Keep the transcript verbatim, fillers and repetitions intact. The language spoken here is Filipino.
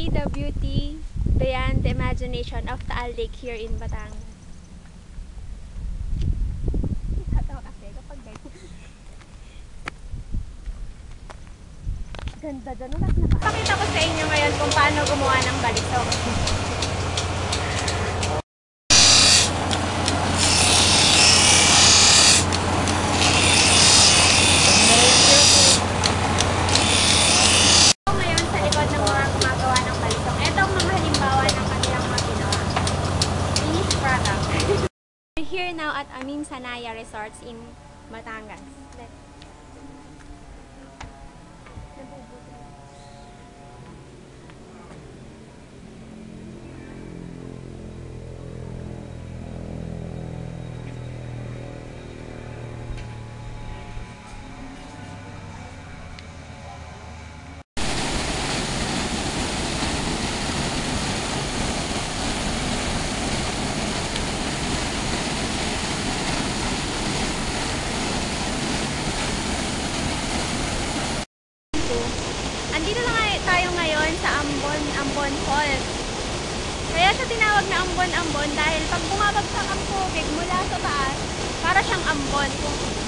see the beauty beyond the imagination of Taal Lake here in Batangas. Tatawa kasi kapag ganda dyan. Pakita ko sa inyo ngayon kung paano gumawa ng balisong. Here now at aming Sanaya Resorts in Batangas. Andito na nga tayo ngayon sa Ambon, Ambon Falls. Kaya siya tinawag na Ambon, Ambon dahil pag bumabagsak ang tubig mula sa taas, para siyang ambon. Kung